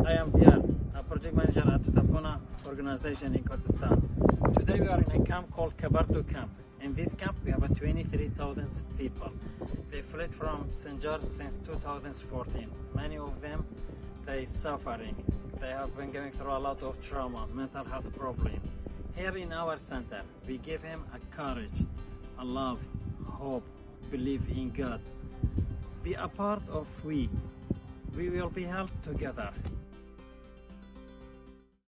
I am Dian, a project manager at Tutapona organization in Kurdistan. Today we are in a camp called Kabardo camp. In this camp we have 23,000 people. They fled from Sinjar since 2014. Many of them, they suffering. They have been going through a lot of trauma, mental health problem. Here in our center, we give him a courage, a love, hope, belief in God. Be a part of we. We will be held together.